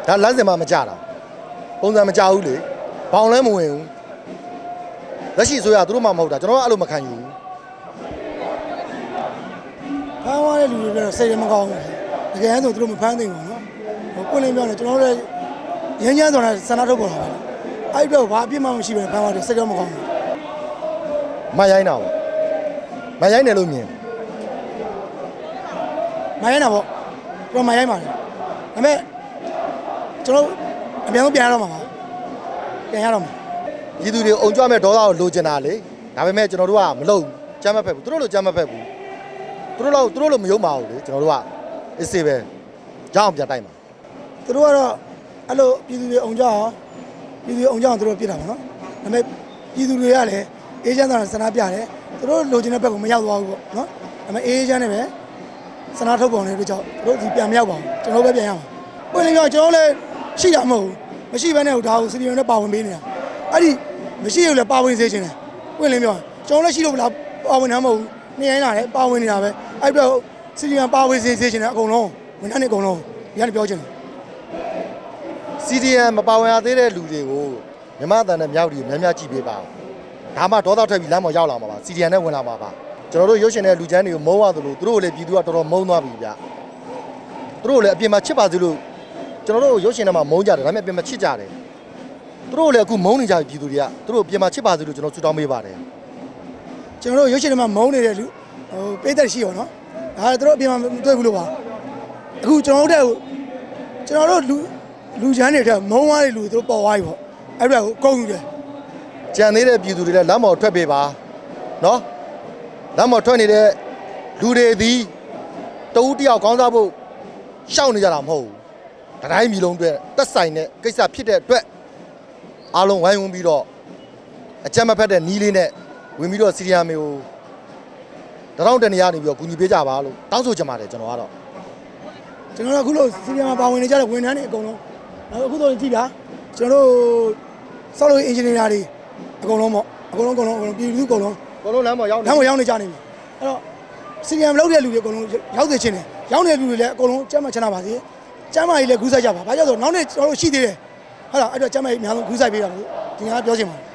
ဒါလမ်းစဉ်မှာမကြတာပုံစံမကြဘူးလေဘောင်လည်းမဝင်ဘူးလက်ရှိဆိုရသူတို့မှမဟုတ်တာကျွန်တော်ကအဲ့လိုမခံယူဘူးဖမ်းသွားတဲ့လူတွေကတော့စိတ်မကောင်းဘူးတကယ်ဆိုသူတို့မဖမ်းသိဘူးနော်ဟိုပွင့်လင်းပြောနေကျွန်တော်တို့ရင်းချမ်းဆိုတာစန္ဒထုတ်ပေါ်လာတယ်အဲ့တော့ဘာအပြစ်မှမရှိဘဲဖမ်းသွားတယ်စိတ်တော့မကောင်းဘူးမရိုင်းတာပေါ့မရိုင်းတယ်လို့မြင်မရိုင်းတာပေါ့ကျွန်တော်မရိုင်းပါနဲ့ဒါပေမဲ့ကျွန်တော်အများဆုံးပြန်ရတော့မှာပါပြန်ရတော့မှာပြည်သူတွေအုံကြွမဲ့ဒေါသကိုလိုချင်တာလေဒါပေမဲ့ကျွန်တော်တို့ကမလုပ်ဘူးကြမ်းမဖက်ဘူးသူတို့လိုကြမ်းမဖက်ဘူးသူတို့လိုမယုံပါဘူးလေကျွန်တော်တို့ကအစ်စေးပဲကြောက်အောင်ပြန်တိုက်မှာသူတို့ကတော့အဲ့လိုပြည်သူတွေအုံကြအောင်ပြည်သူတွေအုံကြအောင်သူတို့ပြစ်တာပါနော်ဒါပေမဲ့ပြည်သူတွေကလည်းအေးချမ်းသာဆန္ဒပြတယ်သူတို့လိုချင်တဲ့ဘက်ကိုမရောက်သွားဘူးပေါ့နော်ဒါပေမဲ့အေးချမ်းနေပဲဆန္ဒထုတ်ပေါ်နေတဲ့ကြောင့်သူတို့ဒီပြန်မရောက်ပါဘူးကျွန်တော်ပဲပြန်ရမှာပွင့်လင်းပြောကျွန်တော်လည်းရှိတာမဟုတ်ဘူးမရှိဘဲနဲ့ဒါကိုစီဒီယွန်နဲ့ပါဝင်ပေးနေတာအဲ့ဒီမရှိရလည်းပါဝင်စေချင်တယ်ပွင့်လင်းပြောကျွန်တော်လည်းရှိလို့မလားပါဝင်တာမဟုတ်ဘူးနေရိုင်းလာတယ်ပါဝင်နေတာပဲအဲ့တော့စီဒီယွန်ပါဝင်စေချင်တယ်အကုန်လုံးဝန်ထမ်းတွေအကုန်လုံးဒီကနေပြောချင်တယ် CDM မပါဝင်ရသေးတဲ့လူတွေကိုမြမအတန်နဲ့မြောက်တွေများများကြည့်ပေးပါဒါမှဒေါသထွက်ပြီးလမ်းပေါ်ရောက်လာမှာပါ CDM နဲ့ဝင်လာမှာပါကျွန်တော်တို့ရုပ်ရှင်တဲ့လူချမ်းတွေကိုမုန်းရသလိုသူတို့လည်းပြည်သူကတော်တော်မုန်းသွားပြီဗျသူတို့လည်းအပြင်မှာချစ်ပါသေးလို့ကျွန်တော်တို့ရုပ်ရှင်ထဲမှာမုန်းကြတယ်ဒါပေမဲ့အပြင်မှာချစ်ကြတယ်သူတို့လည်းအခုမုန်းနေကြပြီပြည်သူတွေကသူတို့အပြင်မှာချစ်ပါသေးလို့ကျွန်တော်ဆူတောင်းပေးပါတယ်ကျွန်တော်တို့ရုပ်ရှင်ထဲမှာမုန်းနေတဲ့လူဟိုပေးသက်ရှိရောနော်ဒါသူတို့အပြင်မှာမတွေ့ဘူးလို့ပါအခုကျွန်တော်တို့လူချမ်းတွေထဲမုန်းသွားတဲ့လူသူတို့ပေါ်သွားပြီပေါ့အဲ့ဒါကိုကုန်ယူတယ်ကြံသေးတဲ့ပြည်သူတွေလည်းလမ်းပေါ်ထွက်ပေးပါနော်လမ်းပေါ်ထွက်နေတဲ့လူတွေသည်တဦးတယောက်ကောင်းစားဖို့ရှောက်နေကြတာမဟုတ်ဘူးတတိုင်းမျိုးလုံးအတွက်တက်ဆိုင်တဲ့ကိစ္စဖြစ်တဲ့အတွက်အားလုံးဝိုင်းဝန်းပြီးတော့အကြမ်းမဖက်တဲ့နီးလေးနဲ့ဝင်ပြီးတော့စီရီယာမေကိုတရောင်းတနေရနေပြီးတော့ကူညီပေးကြပါလို့တောင်းဆိုချင်ပါတယ်ကျွန်တော်ကတော့အခုလို့စီရီယာမှာပါဝင်နေကြတဲ့ဝန်ထမ်းတွေအကုန်လုံးအခုတော့ကြည့်ပါကျွန်တော်တို့ဆောက်လုပ်ရေးအင်ဂျင်နီယာတွေအကုန်လုံးပေါ့အကုန်လုံးပြည်သူအကုန်လုံးလမ်းပေါ်ရောက်နေကြနေပြီအဲ့တော့စီရီယမ်လောက်တဲ့လူတွေအကုန်လုံးရောက်နေချင်းတယ်ရောက်နေတဲ့လူတွေလည်းအကုန်လုံးကျမ်းမချမ်းသာပါစေကျမ်းမာကြီးလည်းဂူးဆိုင်ကြပါဘာကြောင့်ဆိုနောက်နေ့ကျွန်တော်တို့ရှိသေးတယ်ဟုတ်လားအဲ့တော့ကျမ်းမာကြီးအများဆုံးဂူးဆိုင်ပေးတာလို့ဒီကပြောချင်ပါတယ်